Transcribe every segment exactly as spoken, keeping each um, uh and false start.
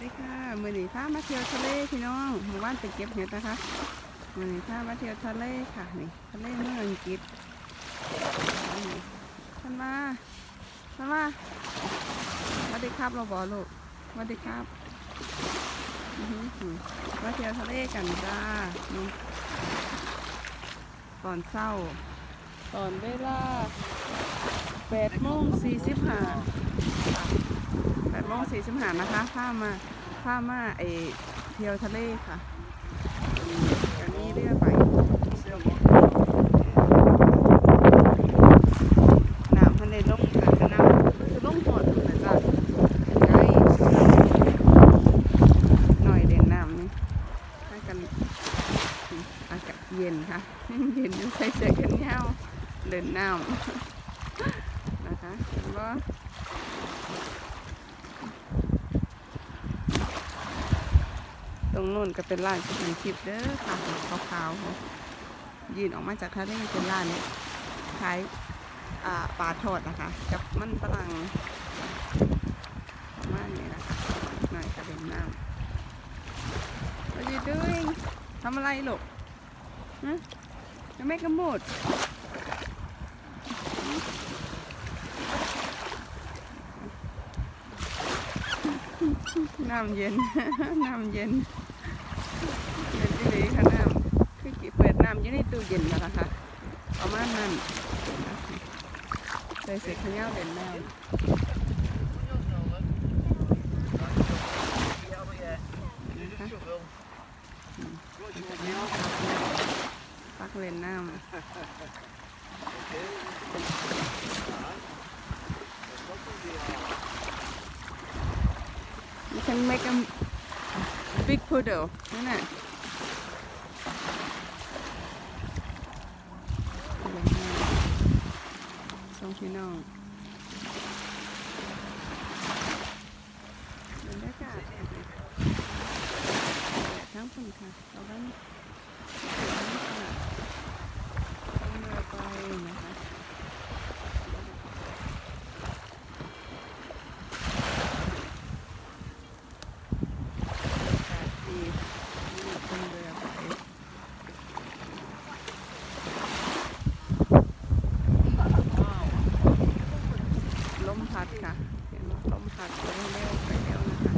ดีค่ะมือหนีพามาเที่ยวทะเลพี่น้องหมู่บ้านไปเก็บเห็ดนะคะมือหนีพามาเที่ยวทะเลค่ะนี่ทะเลเมืองอังกฤษท่านมาท่านมาสวัสดีครับเราบอกลูกสวัสดีครับมาเที่ยวทะเลกันจ้าตอนเช้าตอนเวลาแปดโมงสี่สิบห้าแปดโมงสี่สิบห้านะคะพามาพามาไอเที่ยวทะเลค่ะอันนี้เรือไปน้ำพันในล่มค่ะจะน้ำคือล่มหอดนะจ๊ะใกล้หน่อยเด่นน้ำนี่ให้กันอากาศเย็นค่ะเย็นใส่เสื้อกันยาวเดินน้ำนะคะว่าตรงนู้นก็เป็นร้านอาหารทิพย์เด้อค่ะขาวๆยืนออกมาจากทะเลเป็นร้านนี้ขายปลาทอดนะคะกับมันฝรั่งประมาณนี้นะคะหน่อยกระเด็นน้ำ What are you doing ทำอะไรลูกฮะจะไม่กระมุดน้ำเย็น น้ำเย็นเย็นดีค่ะน้ำคือกี่เปิดน้ำอยู่ในตู้เย็นแล้วนะคะประมาณนั้นใส่เสร็จข้าวเหนียวเด่นน้ำปักเล่นน้ำYou can make a big puddle นั่นแหละสองพี่น้องบรรยากาศทั้งคนค่ะเราได้ต้องเรือไปนะคะลมพัดค่ะเห็นว่าลมพัดไปเร็วไปเร็วนะคะ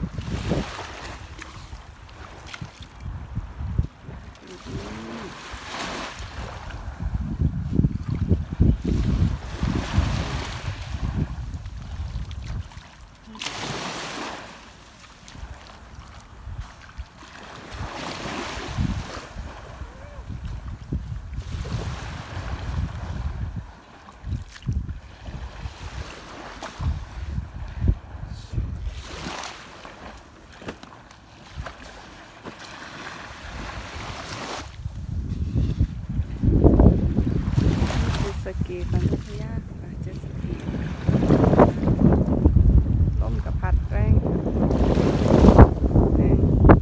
สกีปันพยาเจ็ตสกีลมกับพัดแรงแรง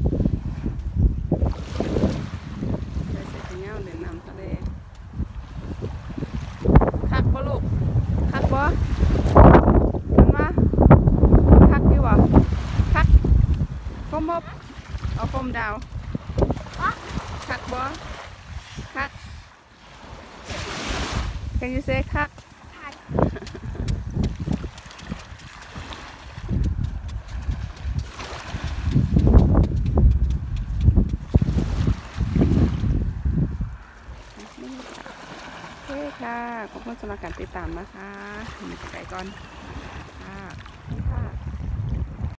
ใส่เสื้อกันยาวเล่นน้ำทะเลคักบ่ลูกคักบ่ขึ้นมาคักอยู่บ่คักฟมบเอาฟมดาวคักบ่คักCan you say คักโอเคค่ะขอบคุณสำหรับการติดตามนะคะมีไปก่อนค่ะ